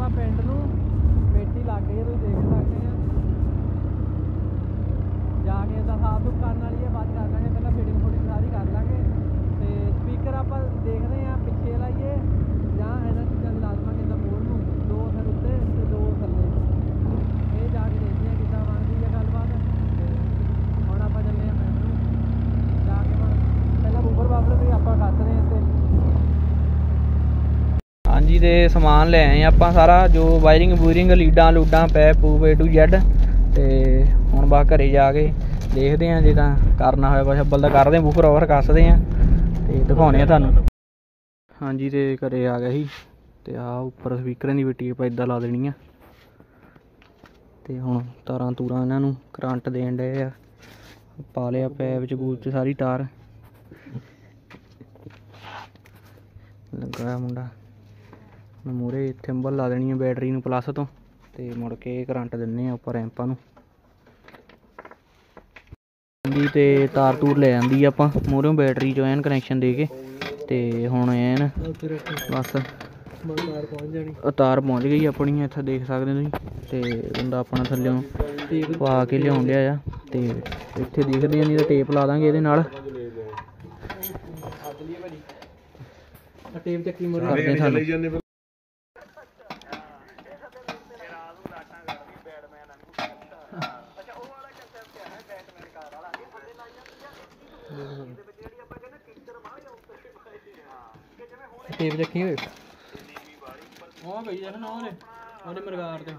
ਆਪਾਂ ਪਿੰਡ ਨੂੰ ਮੇਟੀ ਲੱਗ ਗਈ ਤੁਸੀਂ ਦੇਖ ਸਕਦੇ ਆ ਜਾ ਕੇ ਇਹਦਾ ਸਾਫ ਸੁਥਰਾ ਕਰਨ ਵਾਲੀ ਹੈ ਬਾਅਦ ਕਰ ਲਾਂਗੇ ਪਹਿਲਾਂ ਫਿਟਿੰਗ ਫੁਟਿੰਗ ਸਾਰੀ ਕਰ ਲਾਂਗੇ ਤੇ ਸਪੀਕਰ ਆਪਾਂ ਦੇਖਦੇ ਆ ਪਿੱਛੇ ਲਾਈਏ ਜਾਂ ਇਹਨਾਂ ਚੀਜ਼ਾਂ ਲਾ ਦੇਵਾਂਗੇ ਇਹਦਾ ਮੋੜ ਨੂੰ ਦੋ ਫਿਰ ਉੱਤੇ ਤੇ ਦੋ ਥੱਲੇ ਇਹ ਜਾ ਕੇ ਦੇਖਦੇ ਆ ਕਿੱਦਾਂ ਬਣਦੀ ਹੈ ਗੱਲਬਾਤ ਤੇ ਹੁਣ ਆਪਾਂ ਚੱਲੇ ਆ ਪਿੰਡ ਨੂੰ ਜਾ ਕੇ ਹੁਣ ਪਹਿਲਾਂ ਬੂਫਰ ਬਾਫਰ ਵੀ ਆਪਾਂ ਕੱਸਦੇ ਆ ਤੇ ਹਾਂਜੀ ਤੇ ਸਮਾਨ ਲੈ ਆਏ ਆਪਾਂ ਸਾਰਾ ਜੋ ਵਾਇਰਿੰਗ ਵੂਇਰਿੰਗ ਲੀਡਾਂ ਲੂਡਾਂ ਪੈਪ ਪੂਪ A to Z ਤੇ ਹੁਣ ਬਾ ਘਰੇ ਜਾ ਕੇ ਦੇਖਦੇ ਆ ਜੇ ਤਾਂ ਕਰਨਾ ਹੋਇਆ ਕੁਛ ਅੱਬਲ ਦਾ ਕਰਦੇ ਆ ਬੂਫਰ ਓਵਰ ਕੱਸਦੇ ਆ ਤੇ ਦਿਖਾਉਣੇ ਆ ਤੁਹਾਨੂੰ ਹਾਂਜੀ ਤੇ ਘਰੇ ਆ ਗਿਆ ਸੀ ਤੇ ਆ ਉੱਪਰ ਸਪੀਕਰਾਂ ਦੀ ਵਿੱਟੀ ਆਪਾਂ ਇੱਦਾਂ ਲਾ ਦੇਣੀ ਆ ਤੇ ਹੁਣ ਤਾਰਾਂ ਤੂਰਾਂ ਇਹਨਾਂ ਨੂੰ ਕਰੰਟ ਦੇਣ ਡਏ ਆ ਪਾ ਲਿਆ ਪੈਪ ਚ ਗੂਲ ਚ ਸਾਰੀ ਤਾਰ ਲੱਗਾ ਮੁੰਡਾ ਮੂਹਰੇ ਥਿੰਬਲ ਲਾ ਦੇਣੀ ਆ ਬੈਟਰੀ ਨੂੰ ਪਲੱਸ ਤੋਂ ਤੇ ਮੁੜ ਕੇ ਕਰੰਟ ਦਿੰਨੇ ਆ ਉੱਪਰ ਰੈਂਪਾਂ ਨੂੰ ਜੀ ਤੇ ਤਾਰ ਤੂਰ ਲੈ ਜਾਂਦੀ ਆਪਾਂ ਮੂਹਰੋਂ ਬੈਟਰੀ ਚੋਂ ਐਨ ਕਨੈਕਸ਼ਨ ਦੇ ਕੇ ਤੇ ਹੁਣ ਐਨ ਬਸ ਤਾਰ ਪਹੁੰਚ ਗਈ ਆਪਣੀ ਇੱਥੇ ਦੇਖ ਸਕਦੇ ਤੁਸੀਂ ਤੇ ਬੰਦਾ ਆਪਣਾ ਥੱਲਿਓਂ ਪਾ ਕੇ ਲਿਆਉਣ ਡਿਆ ਆ ਤੇ ਇੱਥੇ ਦੇਖਦੇ ਆ ਨਹੀਂ ਤਾਂ ਟੇਪ ਲਾ ਦਾਂਗੇ ਇਹਦੇ ਨਾਲ ਟੇਪ ਚੱਕੀ ਮੋਰੇ ਸਾਨੂੰ ਟੇਪ ਚੱਕੀ ਹੋਏ ਉਹ ਗਈ ਦੇਖ ਨਾ ਉਹਨੇ ਮਰਗਾਰ ਤੇ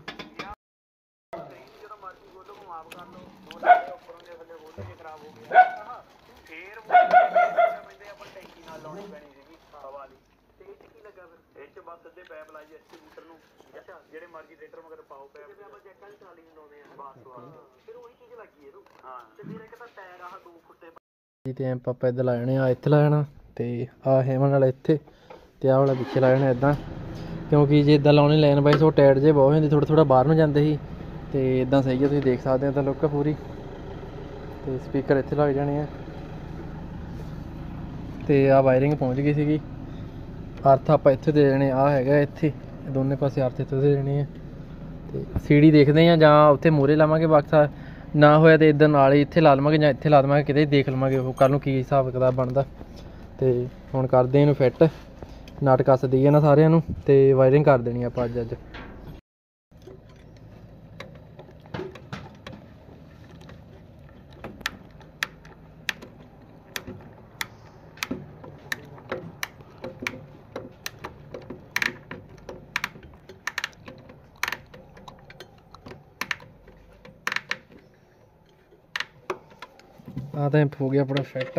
ਜੀ ਤੇ ਐਂਪ ਆਪਾਂ ਇੱਧਰ ਲਾ ਜਾਣੇ ਆ ਇੱਥੇ ਲਾ ਜਾਣਾ ਤੇ ਆ ਹੈਮਨ ਵਾਲਾ ਇੱਥੇ ਤੇ ਆਹ ਵਾਲਾ ਪਿੱਛੇ ਲਾ ਜਾਣਾ ਇੱਦਾਂ ਕਿਉਂਕਿ ਜੇ ਇੱਦਾਂ ਲਾਉਣੇ ਲਾਈਨ ਵਾਈਜ਼ ਉਹ ਟਾਇਰ ਜੇ ਬਹੁਤ ਹੁੰਦੀ ਥੋੜ੍ਹਾ ਥੋੜ੍ਹਾ ਬਾਹਰ ਨੂੰ ਜਾਂਦੇ ਸੀ ਤੇ ਇੱਦਾਂ ਸਹੀ ਹੈ ਤੁਸੀਂ ਦੇਖ ਸਕਦੇ ਹੋ ਤਾਂ ਲੁੱਕ ਪੂਰੀ ਤੇ ਸਪੀਕਰ ਇੱਥੇ ਲੱਗ ਜਾਣੇ ਆ ਤੇ ਆਹ ਵਾਇਰਿੰਗ ਪਹੁੰਚ ਗਈ ਸੀਗੀ ਅਰਥ ਆਪਾਂ ਇੱਥੇ ਦੇ ਦੇਣੇ ਆ ਹੈਗਾ ਇੱਥੇ ਦੋਨੇ ਪਾਸੇ ਅਰਥ ਇੱਥੇ ਦੇ ਦੇਣੇ ਆ ਤੇ ਸੀਡੀ ਦੇਖਦੇ ਆ ਜਾਂ ਉੱਥੇ ਮੂਹਰੇ ਲਾਵਾਂਗੇ ਬਕਸਾ ਨਾ ਹੋਇਆ ਤੇ ਇੱਧਰ ਨਾਲ ਹੀ ਇੱਥੇ ਲਾ ਲਵਾਂਗੇ ਜਾਂ ਇੱਥੇ ਲਾ ਦੇਵਾਂਗੇ ਕਿਤੇ ਦੇਖ ਲਵਾਂਗੇ ਉਹ ਕੱਲ੍ਹ ਨੂੰ ਕੀ ਹਿਸਾਬ ਕਿਤਾਬ ਬਣਦਾ ਤੇ ਹੁਣ ਕਰਦੇ ਇਹਨੂੰ ਫਿੱਟ ਨਟ ਕੱਸ ਦਈਏ ਨਾ ਸਾਰਿਆਂ ਨੂੰ ਤੇ ਵਾਇਰਿੰਗ ਕਰ ਦੇਣੀ ਆਪਾਂ ਅੱਜ ਆ ਤਾਂ ਹੋ ਗਿਆ ਆਪਣਾ ਫਿੱਟ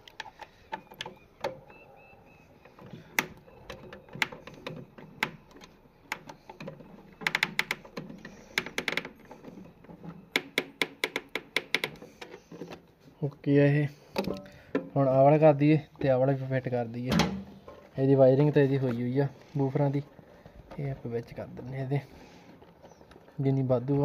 ਓਕੇ ਆ ਇਹ ਹੁਣ ਆਹ ਵਾਲਾ ਕਰ ਦਈਏ ਤੇ ਆਹ ਵਾਲਾ ਵੀ ਫਿੱਟ ਕਰ ਦਈਏ ਇਹਦੀ ਵਾਇਰਿੰਗ ਤਾਂ ਇਹਦੀ ਹੋਈ ਆ ਬੂਫਰਾਂ ਦੀ ਇਹ ਆਪਾਂ ਵਿੱਚ ਕਰ ਦਿੰਦੇ ਇਹਦੇ ਜਿੰਨੀ ਵਾਧੂ ਆ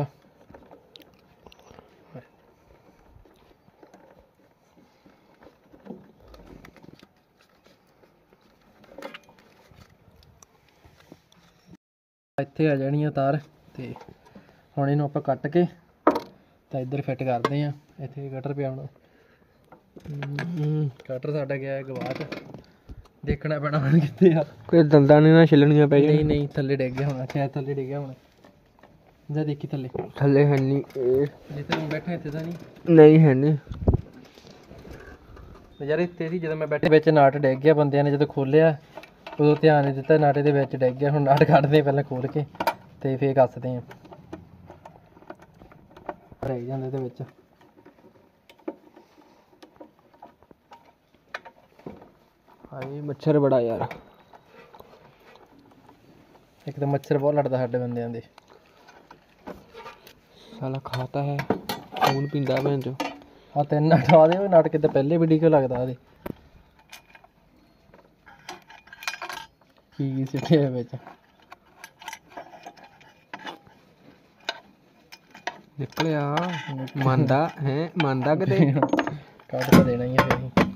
ਇੱਥੇ ਆ ਜਾਣੀ ਆ ਤਾਰ ਤੇ ਹੁਣ ਇਹਨੂੰ ਆਪਾਂ ਕੱਟ ਕੇ ਤਾਂ ਇੱਧਰ ਫਿੱਟ ਕਰਦੇ ਆ ਇੱਥੇ ਕਟਰ ਪਿਆ ਹੁਣ ਕਟਰ ਸਾਡਾ ਗਿਆ ਗਵਾਚ ਦੇਖਣਾ ਪੈਣਾ ਹੁਣ ਕਿੱਥੇ ਆ ਕੋਈ ਦੰਦਾਂ ਨੇ ਨਾ ਛਿੱਲਣੀਆਂ ਪੈ ਜਾਣੀਆਂ ਨਹੀਂ ਥੱਲੇ ਡਿੱਗ ਗਿਆ ਹੁਣ ਸ਼ਾਇਦ ਥੱਲੇ ਡਿੱਗਿਆ ਹੁਣ ਜਾ ਦੇਖੀ ਥੱਲੇ ਹੈ ਨਹੀਂ ਜਿੱਥੇ ਮੈਂ ਬੈਠਾ ਇੱਥੇ ਤਾਂ ਨਹੀਂ ਹੈ ਨਹੀਂ ਯਾਰ ਇੱਥੇ ਸੀ ਜਦੋਂ ਮੈਂ ਬੈਠੇ ਵਿੱਚ ਨਾਟ ਡਿੱਗ ਗਿਆ ਬੰਦਿਆਂ ਨੇ ਜਦੋਂ ਖੋਲਿਆ ਉਦੋਂ ਧਿਆਨ ਨਹੀਂ ਦਿੱਤਾ ਨਾਟੇ ਦੇ ਵਿੱਚ ਡਿੱਗ ਗਿਆ ਹੁਣ ਨਾਟ ਕੱਢਦੇ ਪਹਿਲਾਂ ਖੋਲ ਕੇ ਤੇ ਫੇਰ ਕੱਸਦੇ ਆ ਰਹਿ ਜਾਂਦੇ ਇਹਦੇ ਵਿੱਚ ਹਾਏ ਮੱਛਰ ਬੜਾ ਯਾਰ ਇੱਕ ਤਾਂ ਮੱਛਰ ਬਹੁਤ ਲੜਦਾ ਸਾਡੇ ਬੰਦਿਆਂ ਦੇ ਸਾਲਾ ਖਾਤਾ ਹੈ ਖੂਨ ਪੀਂਦਾ ਭੈਣ ਚੋ ਆ ਤਿੰਨ ਨਟ ਆ ਦੇ ਨਟ ਕਿਤੇ ਪਹਿਲੇ ਵੀ ਡਿੱਗ ਲੱਗਦਾ ਉਹਦੇ ਕੀ ਸਿੱਟਿਆ ਵਿੱਚ ਨਿਕਲਿਆ ਮੰਨਦਾ ਹੈ ਮੰਨਦਾ ਕਿਤੇ ਕੱਟ ਤਾਂ ਦੇਣਾ ਹੀ ਹੈ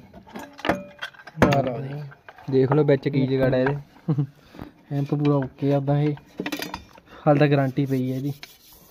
ਫਿਰ ਦੇਖ ਲਓ ਵਿੱਚ ਕੀ ਜਗਾੜਾ ਇਹਦੇ ਹੈਂਪ ਪੂਰਾ ਓਕੇ ਆਦਾ ਇਹ हाल तक गारंटी पई है जी।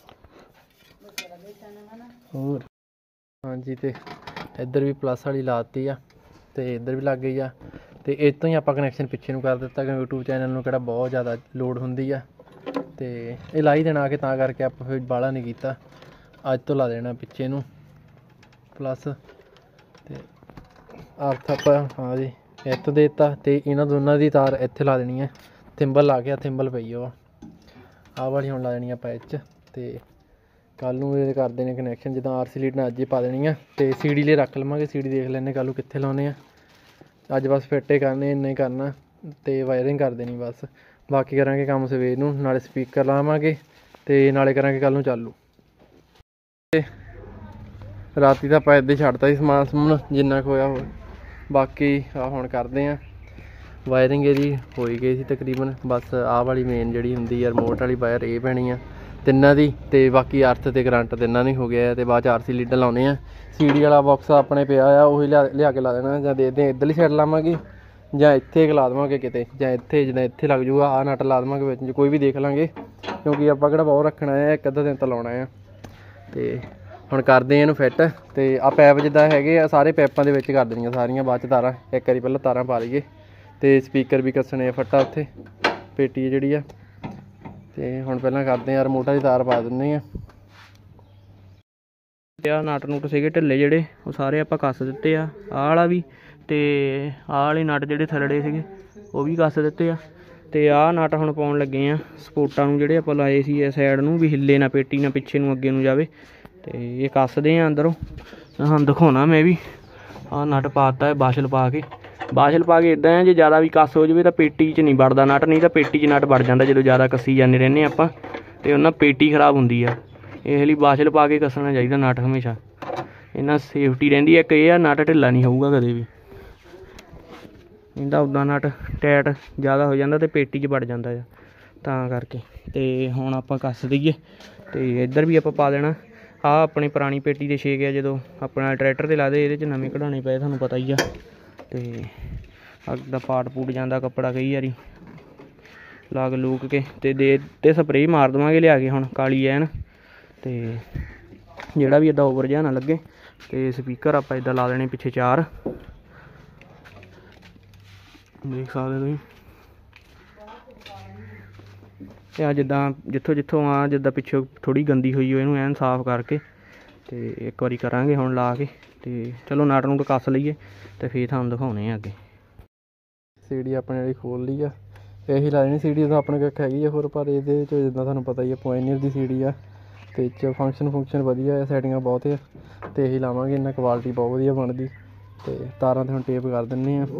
और हाँ जी, तो इधर भी प्लस वाली लाती आ तो इधर भी लग गई आ। तो इस तो ही आप कनैक्शन पिछे नूं कर दिता कि यूट्यूब चैनल नूं किहड़ा बहुत ज़्यादा लोड हुंदी आ। तो ये ला ही देना कि तां करके आप फिर बाहला नहीं कीता, अज तो ला देना पिछे नूं प्लस। तो अर्थ आप हाँ जी इत्थों दे दिता। तो इन्हां दोनों की तार इत्थे ला देनी है, थिंबल ला के थिंबल पई आ वाली हुण ला देनी आपां इच। ते कल नूं ये कर देने कनैक्शन, जिद्दां RC लीड ने अज ही पा देनी है। तो सीढ़ी ले रख लवांगे, सीढ़ी देख लैंदे कल नूं कित्थे लाउने आ। अज बस फिट ही करने, इन्ना ही करना तो वायरिंग कर देनी बस। बाकी करांगे काम सवेर नूं, नाले स्पीकर लावांगे ते नाले करांगे कल नूं चालू। राती तो आपां इदां ही छड्डता सी समान समून जिन्ना कुछ होया। बाकी आ हुण करदे आ वायरिंग, इहदी हो ही गई सी तकरीबन। बस आह वाली मेन जिहड़ी हुंदी आ रिमोट वाली वायर ये पैनी आ तिन्नां दी। ते बाकी अर्थ ते करंट तिन्नां दी हो गया। तो बाद RC लीडां लाउने आ। सीडी वाला बॉक्स अपने पिया आ, उही लिया के ला देना, जां देखदे इधरली साइड लावांगे जां इत्थे ला देवांगे किते, जां इत्थे जिद्दां इत्थे लग जूगा आ नट ला देवांगे विच, कोई भी देख लांगे क्योंकि आपां किहड़ा बहुत रखना है, एक अद्धा दिन तो लाउणा है। तो हुण करदे इहनूं फिट। तो आ पैप जिद्दां हैगे आ सारे पैपां दे विच कर देणीआं सारियां, बाद च तारां एक वारी पहिलां तारां पा लईए। तो स्पीकर भी कसने आ फट्टा उत्थे पेटी जिहड़ी आ। तो हुण पहिलां करदे आ रिमोटा दी तार पा दिंदे आ। नट नुट सीगे ढिल्ले जिहड़े वो सारे आपां कस दित्ते आ, आह वाला भी ते आह वाले नट जिहड़े थल्लड़े सीगे वो भी कस दित्ते आ। ते आह नट हुण पाउण लगे आ सपोर्टां नूं जिहड़े आपां लाए सी इस साइड नूं भी हिले ना पेटी ना पिछे नूं अग्गे नूं जावे। ते ये कसदे आ अंदरों, तुहानूं दिखाउणा मैं भी। आह नट पाता है बाशल पा के इदां है जे ज़्यादा भी कस हो जाए तो पेटी च नहीं वड़दा नट, नहीं तो पेटी च नट वड़ जाता जो ज़्यादा कसी जाने रहने आपां, ते उन्हां पेटी खराब हुंदी आ। इस लई बाशल पा के कसना चाहिए नट हमेशा, इन्ना सेफ्टी रहिंदी है। एक ये नट ढिल्ला नहीं होऊगा कदे भी, इहदा उदां नट टाइट ज़्यादा हो जाता तो पेटी च वड़ जाता है तां करके। तो हुण आपां कस दईए। तो इधर भी आपां पा देना। आह अपनी पुरानी पेटी दे छे गया जो अपना ट्रैक्टर ते लादे, इहदे च नवें कढाने पे तुहानूं पता ही आ। तो अग दा पाट पूट जांदा कपड़ा कई वारी लाग लूक के, ते स्प्रे मार देवांगे लिया के हुण काली ऐन। तो जिहड़ा भी इदां ओवर जिहा ना लगे। तो स्पीकर आपां इदां ला देने पिछे 4, देख सकदे तुसीं। ते आ जिद्दां जित्थों आ जिद्दां पिछों थोड़ी गंदी हुई हो, इहनूं ऐन साफ करके तो एक बारी करांगे हुण ला के। तो चलो नट नूट कस लईए तो फिर तुहानूं दिखाउने आ अगे। सीढ़ी अपने वाली खोल ली आ, यही ला देनी सीढ़ी तो अपने कक्ख हैगी आ होर, पर इहदे च जिद्दां तुहानूं पता ही है पॉइनियर दी सीढ़ी आ। ते च फंक्शन वधिया है, सैटिंगां बहुत है। तो यही लावांगे, इन्ना क्वालिटी बहुत वधिया बनदी। तो तारां ते हुण टेप कर दिन्ने आ।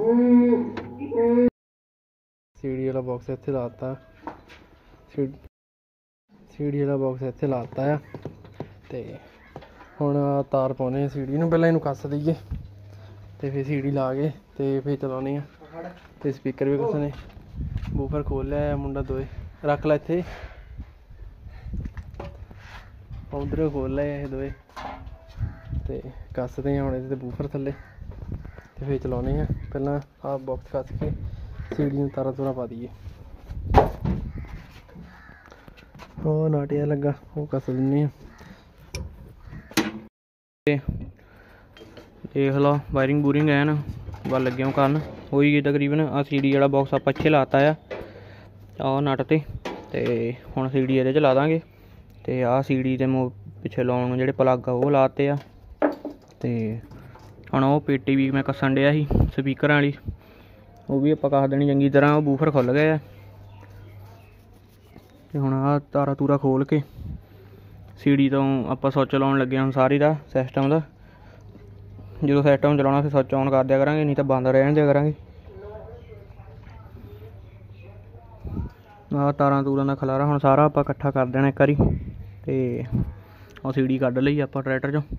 सीढ़ी वाला बॉक्स इत्थे लाता, सीढ़ी वाला बॉक्स इत्थे लाता है। तो हुण तार पाउने सीढ़ी नूं, पहिलां इहनूं कस दईए तो फिर सीढ़ी ला के तो फिर चलाउने आ। तो स्पीकर भी कसने, बूफर खोल लिया मुंडा दोए रख ला इत्थे, उधर खोल लिया ये दोए। तो कसदे हुण इहदे बूफर थल्ले तो फिर चलाउने आ। पहिलां आ बॉक्स कस के सीढ़ी नूं तारां तूरां पा दईए। ओह नट जिहा लगा वो कस दिन्ने आ। देख लो वायरिंग बूरिंग है ना बल लगे हो करन हो ही गई तकरीबन। आ सीडी वाला बॉक्स आप अच्छे लाता है आ नट ते हुण सीडी ये ला देंगे। तो आ सीडी ते पिछे लाउण जो प्लग आ वो लाते आ। तो हुण वो पेटी भी मैं कसन डिया सी स्पीकर वाली, वो भी आपां कस देनी चंगी तरह। वो बूफर खुल गए ते हुण आ तारा तूरा खोल के सीडी तो आपां सुच लाउण लगे हुण सारी दा सिस्टम का। जो सिस्टम चलाना फिर सुच ऑन कर दिया करांगे, नहीं तो बंद रहन दिया करांगे। आ तारां तूरां दा खलारा हुण सारा आपां इकट्ठा कर देना एक वारी। तो सीडी कढ लई आपां ट्रैक्टर चों।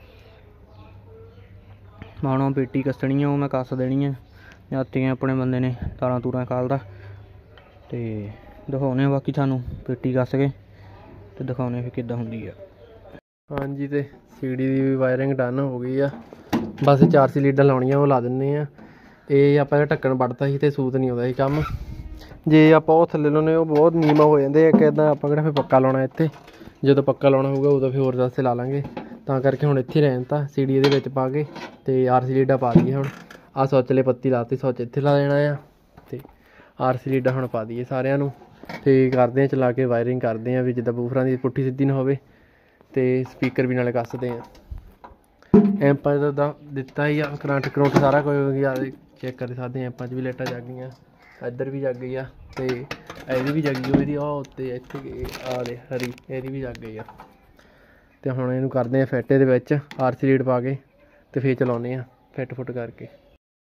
हुण पेटी कसनी है, वो मैं कस देनी है। जाती अपने बंदे ने तारां तूरां खालदा। तो दिखाने बाकी थानू पेटी कस के तो दिखाने फिर किद्दां हुंदी है। हाँ जी, तो सीडी की वायरिंग डन हो गई आ। बस 4 लीडां लाउणियां वो ला दिन्ने आ। ये आपां ढक्कन वड़ता ही तो सूत नहीं आउंदा सी काम। ਜੇ ਆਪਾਂ ਉਹ ਥੱਲੇ ਲਾਉਂਦੇ ਉਹ ਬਹੁਤ ਨੀਵਾਂ ਹੋ ਜਾਂਦੇ ਇੱਕ ਇੱਦਾਂ ਆਪਾਂ ਕਿਹੜਾ ਫਿਰ ਪੱਕਾ ਲਾਉਣਾ ਇੱਥੇ। ਜਦੋਂ ਪੱਕਾ ਲਾਉਣਾ ਹੋਊਗਾ ਉਦੋਂ ਫਿਰ ਹੋਰ ਰਸਤੇ ਲਾ ਲਾਂਗੇ। ਤਾਂ ਕਰਕੇ ਹੁਣ ਇੱਥੇ ਰਹਿਣ ਤਾਂ ਸੀੜੀ ਇਹਦੇ ਵਿੱਚ ਪਾ ਕੇ ਤੇ RC ਲੀਡਾ ਪਾ ਦਈਏ। ਹੁਣ ਆਹ ਸੁੱਚ ਵਾਲੇ ਪੱਤੀ ਲਾਤੀ, ਸੁੱਚ ਇੱਥੇ ਲਾ ਦੇਣਾ ਆ ਤੇ RC ਲੀਡਾ ਹੁਣ ਪਾ ਦਈਏ ਸਾਰਿਆਂ ਨੂੰ ਤੇ ਕਰਦੇ ਹਾਂ ਚਲਾ ਕੇ ਵਾਇਰਿੰਗ ਕਰਦੇ ਹਾਂ ਵੀ ਜਿੱਦਾਂ ਬੂਫਰਾਂ ਦੀ ਪੁੱਠੀ ਸਿੱਧੀ ਨਾ ਹੋਵੇ ਤੇ ਸਪੀਕਰ ਵੀ ਨਾਲੇ ਕੱਸਦੇ ਹਾਂ। ਐਂਪਾਂ ਦਾ ਦਿੱਤਾ ਹੀ ਆ ਕਰੰਟ ਕਰੰਟ ਸਾਰਾ ਕੁਝ ਚੈੱਕ ਕਰ ਸਕਦੇ ਹਾਂ। ਐਂਪਾਂ 'ਚ ਵੀ ਲਾਈਟਾਂ ਜਗ ਗਈਆਂ, ਇੱਧਰ ਵੀ ਜਗ ਗਈ ਆ ਤੇ ਇਹਦੀ ਵੀ ਜਗੀ ਹੋਈ ਦੀ ਉਹ ਉੱਤੇ ਇੱਥੇ ਆ ਦੇ ਹਰੀ ਇਹਦੀ ਵੀ ਜਗ ਗਈ ਆ। ਤੇ ਹੁਣ ਇਹਨੂੰ ਕਰਦੇ ਹਾਂ ਫਿੱਟ ਇਹਦੇ ਵਿੱਚ RC ਲੀਡ ਪਾ ਕੇ ਤੇ ਫਿਰ ਚਲਾਉਂਦੇ ਹਾਂ ਫਿੱਟ ਫੁੱਟ ਕਰਕੇ।